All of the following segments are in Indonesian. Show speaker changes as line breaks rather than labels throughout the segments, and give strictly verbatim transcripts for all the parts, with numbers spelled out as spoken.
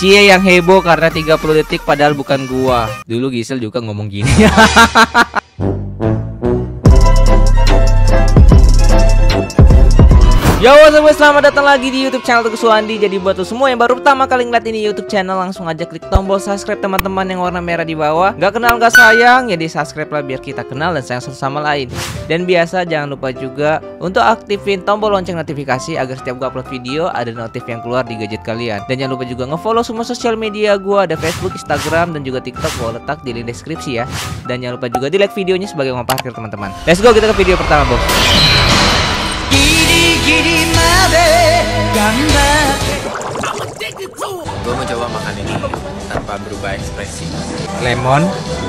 Cie yang heboh karena tiga puluh detik padahal bukan gua. Dulu Gisel juga ngomong gini. Yo, what's selamat datang lagi di YouTube channel Teguh Suwandi. Jadi buat lo semua yang baru pertama kali ngeliat ini YouTube channel, langsung aja klik tombol subscribe teman-teman yang warna merah di bawah. Gak kenal gak sayang, jadi subscribe lah biar kita kenal dan sayang satu sama lain. Dan biasa jangan lupa juga untuk aktifin tombol lonceng notifikasi agar setiap gua upload video ada notif yang keluar di gadget kalian. Dan jangan lupa juga ngefollow semua sosial media gua, ada Facebook, Instagram, dan juga TikTok. Gua letak di link deskripsi ya. Dan jangan lupa juga di like videonya sebagai uang parkir teman-teman. Let's go, kita ke video pertama, bos.
Gue mau coba makan ini tanpa berubah ekspresi.
Lemon.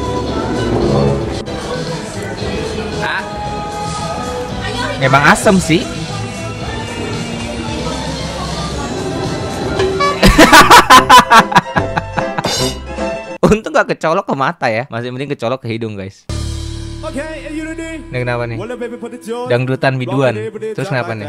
Ah,
Memang asem sih. Untung gak kecolok ke mata ya. Masih mending kecolok ke hidung, guys. Ini kenapa nih? Dangdutan biduan. Terus kenapa nih?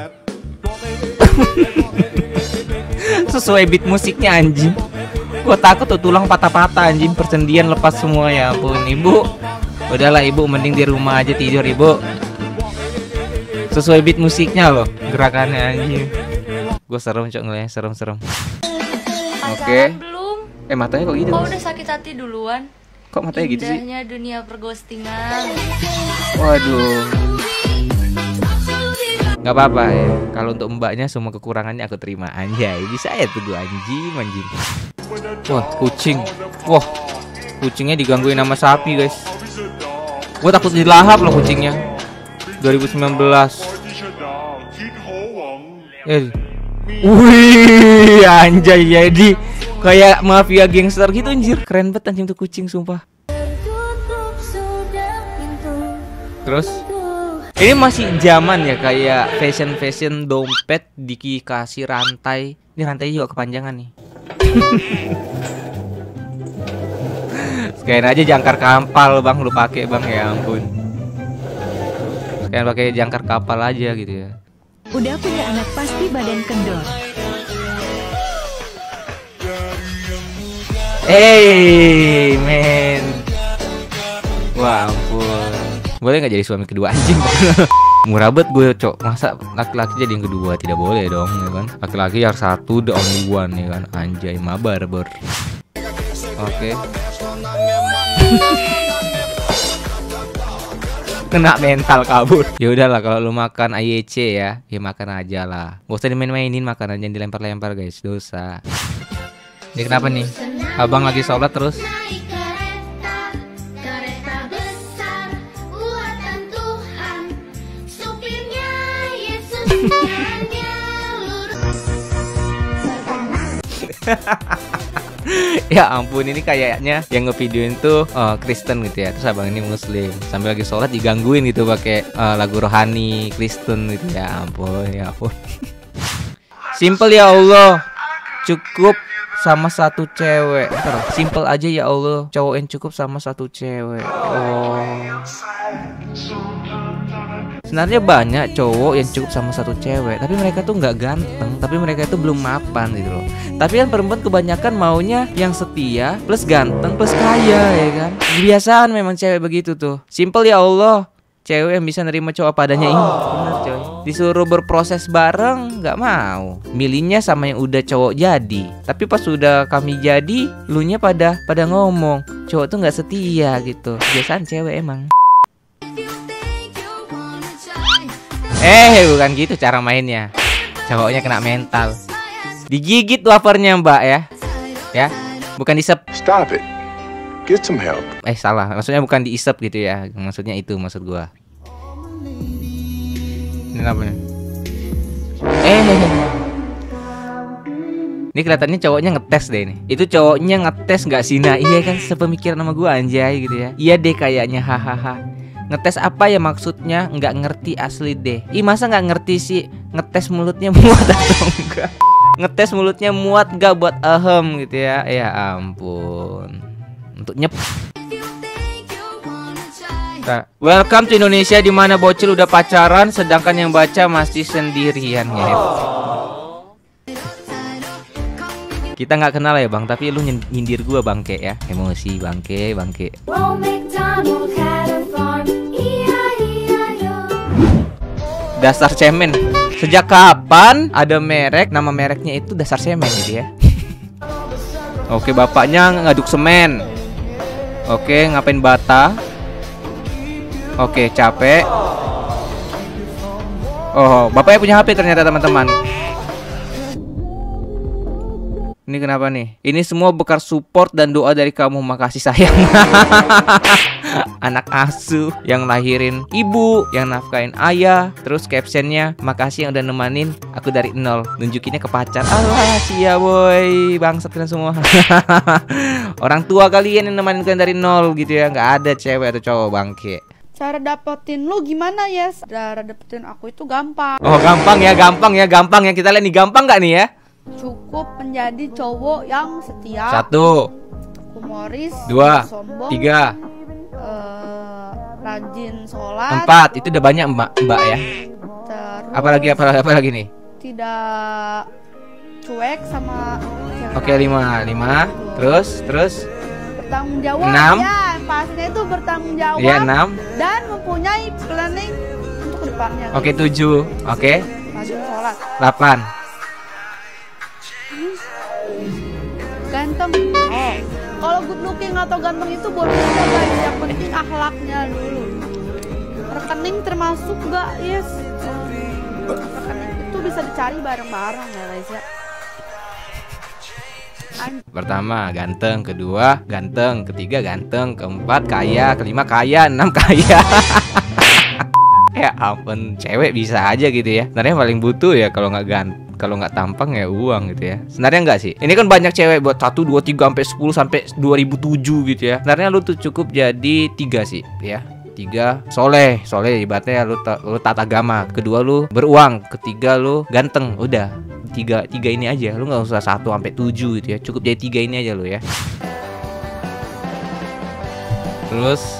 Sesuai beat musiknya anjing. Gua takut tuh tulang patah-patah anjing, persendian lepas semua ya ampun. Ibu, udahlah ibu, mending di rumah aja tidur ibu. Sesuai beat musiknya loh gerakannya anjing. Gue serem cok ngeliatnya, serem-serem. Oke.
Belum.
Eh matanya kok gitu?
Kok udah sakit hati duluan?
Kok matanya gitu sih?
Indahnya dunia perghostingan.
Waduh. Gak apa-apa ya. Kalau untuk mbaknya semua kekurangannya aku terima. Anjay, bisa ya tuh gue anjing, anjing. Wah, kucing. Wah, kucingnya digangguin sama sapi, guys. Gue takut dilahap loh kucingnya. dua ribu sembilan belas. Eh. Wih, anjay, jadi kayak mafia gangster gitu anjir. Keren banget anjing tuh kucing, sumpah. Terus ini masih zaman ya, kayak fashion-fashion dompet dikasih rantai. Ini rantainya juga kepanjangan nih. Sekalian aja jangkar kapal bang, lu pakai bang, ya ampun. Sekalian pakai jangkar kapal aja gitu ya.
Udah punya anak pasti badan kendor.
Hey men. Wah ampun. Boleh nggak jadi suami kedua anjing? Murah banget gue cok. Masa laki-laki jadi yang kedua? Tidak boleh dong ya kan. Laki-laki harus satu, the only one ya kan. Anjay mabar ber. Oke. Kena mental kabur. Ya udahlah, kalau lu makan A Y C ya, ya makan aja lah. Gak usah dimain-mainin makanan, jangan dilempar-lempar guys, dosa. Ini kenapa nih? Abang lagi sholat terus. Ya ampun, ini kayaknya yang ngevideoin tuh uh, Kristen gitu ya. Terus abang ini Muslim, sambil lagi sholat digangguin gitu pakai uh, lagu rohani Kristen gitu. Ya ampun, ya ampun. Simple ya Allah, cukup sama satu cewek. Bentar, simple aja ya Allah, cowok yang cukup sama satu cewek. Oh. Sebenarnya banyak cowok yang cukup sama satu cewek, tapi mereka tuh nggak ganteng, tapi mereka itu belum mapan gitu loh. Tapi kan perempuan kebanyakan maunya yang setia plus ganteng plus kaya ya kan. Kebiasaan memang cewek begitu tuh. Simple ya Allah, cewek yang bisa nerima cowok padanya ini. Bener coy. Disuruh berproses bareng nggak mau. Milihnya sama yang udah cowok jadi. Tapi pas sudah kami jadi, lunya pada pada ngomong cowok tuh nggak setia gitu. Kebiasaan cewek emang. Eh, bukan gitu cara mainnya. Cowoknya kena mental. Digigit wafernya mbak ya. Ya, bukan disep.
Stop it. Get some help.
Eh salah, maksudnya bukan diisep gitu ya. Maksudnya itu maksud gua. Ini apa nih? Eh, ini kelihatannya cowoknya ngetes deh ini. Itu cowoknya ngetes nggak sih? Nah iya kan, sepemikiran sama gua anjay gitu ya. Iya deh kayaknya, hahaha. Ngetes apa ya maksudnya? Nggak ngerti asli deh. Ih masa nggak ngerti sih? Ngetes mulutnya muat atau enggak? Ngetes mulutnya muat nggak buat ahem gitu ya? Ya ampun. Untuk nyep. Nah, welcome to Indonesia, di mana bocil udah pacaran sedangkan yang baca masih sendirian ya. Kita nggak kenal ya bang, tapi lu nyindir gua bangke ya. Emosi bangke, bangke. Dasar cemen. Sejak kapan ada merek, nama mereknya itu Dasar Semen gitu ya. Oke, bapaknya ngaduk semen. Oke, ngapain bata? Oke, capek. Oh, bapaknya punya H P ternyata teman-teman. Ini kenapa nih? Ini semua bekas support dan doa dari kamu. Makasih sayang. Anak asuh yang lahirin ibu, yang nafkain ayah. Terus captionnya, makasih yang udah nemanin aku dari nol. Nunjukinnya ke pacar. Allah sia boy, bangsat kalian semua. Orang tua kalian yang nemanin kalian dari nol gitu ya. Nggak ada cewek atau cowok bangke.
Cara dapetin lu gimana ya? Yes? Cara dapetin aku itu gampang.
Oh gampang ya, gampang ya, gampang ya. Kita lihat nih, gampang nggak nih ya?
Cukup menjadi cowok yang setia.
Satu,
humoris.
Dua,
sombong,
tiga,
uh, rajin sholat.
empat. Itu udah banyak mbak, mbak ya.
Terus
Apalagi, apalagi, apa lagi nih?
Tidak cuek sama cewek.
Oke, lima, lima. Terus, terus.
Bertanggung jawab.
Enam.
Ya, pastinya itu bertanggung jawab.
Iya, enam.
Dan mempunyai planning untuk kedepannya.
Oke, tujuh. Oke.
Rajin sholat.
Delapan.
Ganteng. Oh, kalau good looking atau ganteng itu boleh aja guys. Yang penting akhlaknya dulu. Rekening termasuk nggak? Yes. Rekening itu bisa dicari bareng-bareng ya guys ya. An
Pertama ganteng, kedua ganteng, ketiga ganteng, keempat kaya, kelima kaya, enam kaya. Ya ampun, cewek bisa aja gitu ya. Sebenarnya paling butuh ya kalau nggak ganteng. Kalau nggak tampang ya uang gitu ya. Sebenarnya enggak sih. Ini kan banyak cewek buat satu, dua, tiga sampai sepuluh sampai dua ribu tujuh gitu ya. Sebenarnya lu tuh cukup jadi tiga sih ya. Tiga soleh, soleh ibaratnya lu, ta lu tata agama. Kedua lu beruang, ketiga lu ganteng. Udah tiga tiga ini aja. Lu nggak usah satu sampai tujuh gitu ya. Cukup jadi tiga ini aja lu ya. Terus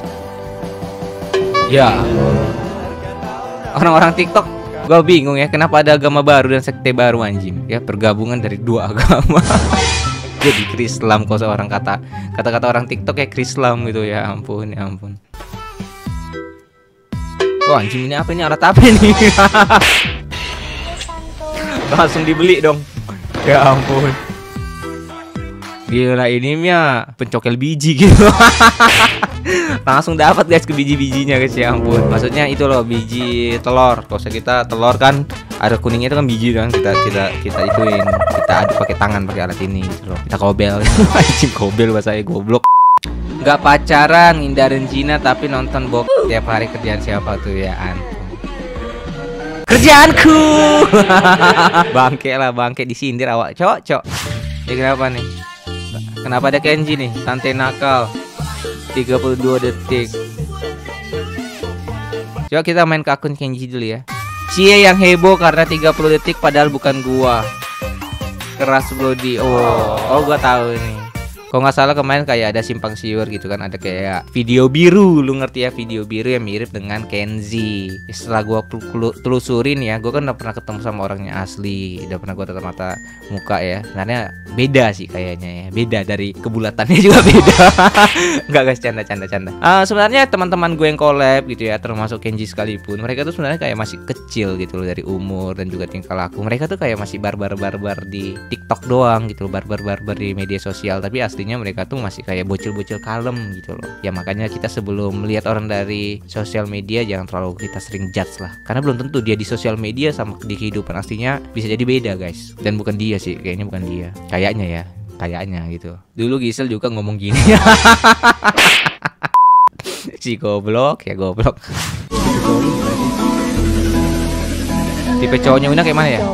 ya orang-orang TikTok, gue bingung ya, kenapa ada agama baru dan sekte baru anjing. Ya pergabungan dari dua agama. Jadi Krislam kok seorang kata kata-kata orang TikTok ya Krislam gitu ya. Ampun, ya ampun. Oh anjing, ini apa ini, alat apa ini? Langsung dibeli dong. Ya ampun. Gila, ini mah pencokel biji gitu. Langsung dapat guys ke biji-bijinya guys, ya ampun. Maksudnya itu loh, biji telur. Kalau kita telur kan ada kuningnya itu kan biji kan, kita kita kita ituin, kita aduk pakai tangan pakai alat ini gitu loh. Kita kobel. Anjing, kobel bahasa saya goblok. Nggak pacaran, ngindarin Cina tapi nonton bok tiap hari. Kerjaan siapa tuh ya ampun. Kerjaanku. Bangke lah, bangke disindir awak cok cok. Ya kenapa nih? Kenapa ada Kenji nih? Tante nakal. tiga puluh dua detik. Coba kita main ke akun Kenji dulu ya. Cie yang heboh karena tiga puluh detik padahal bukan gua. Keras Brody. Oh, oh gua tahu nih. Kalau nggak salah kemarin kayak ada simpang siur gitu kan, ada kayak video biru, lu ngerti ya, video biru yang mirip dengan Kenji. Setelah gua telusurin ya, gua kan udah pernah ketemu sama orangnya asli, udah pernah gua tatap mata muka ya. Sebenarnya beda sih kayaknya ya, beda dari kebulatannya juga beda. Enggak guys, canda canda canda. Uh, sebenarnya teman-teman gue yang collab gitu ya, termasuk Kenji sekalipun, mereka tuh sebenarnya kayak masih kecil gitu loh dari umur dan juga tingkah laku. Mereka tuh kayak masih barbar-barbar di TikTok doang gitu loh, barbar-barbar di media sosial, tapi aslinya mereka tuh masih kayak bocil-bocil kalem gitu loh. Ya makanya kita sebelum melihat orang dari sosial media jangan terlalu kita sering judge lah, karena belum tentu dia di sosial media sama di kehidupan aslinya bisa jadi beda guys. Dan bukan dia sih, kayaknya bukan dia, kayaknya ya, kayaknya gitu. Dulu Gisel juga ngomong gini. Si goblok ya goblok. Tipe cowoknya Wina kayak mana ya?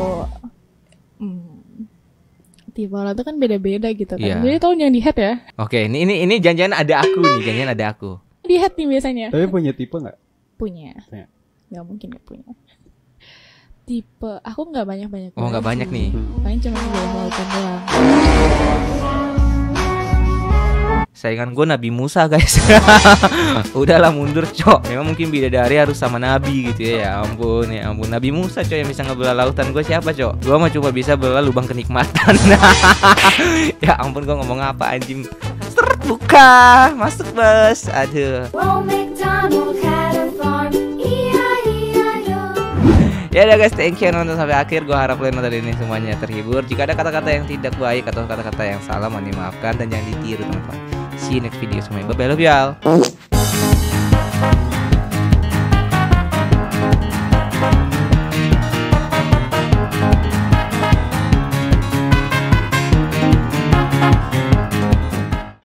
Tipe orang itu kan beda-beda gitu kan.
Iya.
Jadi tolong jangan di head ya.
Oke, ini ini ini jangan-jangan ada aku nih, jangan-jangan ada aku.
Di head nih biasanya.
Tapi punya tipe nggak?
Punya.
Punya.
Nggak mungkin nggak punya. Tipe aku nggak banyak-banyak.
Oh nggak banyak nih.
Paling cuma dua mau doang.
Saingan gue Nabi Musa guys. Udahlah mundur cok. Memang mungkin bidadari harus sama Nabi gitu ya. Ya ampun ya ampun. Nabi Musa cok yang bisa ngebelah lautan. Gue siapa cok? Gue mah cuma bisa belah lubang kenikmatan. Ya ampun gue ngomong apa anjing. Seret buka. Masuk bos. Aduh. Ya udah guys, thank you nonton sampai akhir. Gue harap kalian nonton ini semuanya terhibur. Jika ada kata-kata yang tidak baik atau kata-kata yang salah mohon dimaafkan dan jangan ditiru teman-teman. See you next video semuanya. Bye bye, love you all.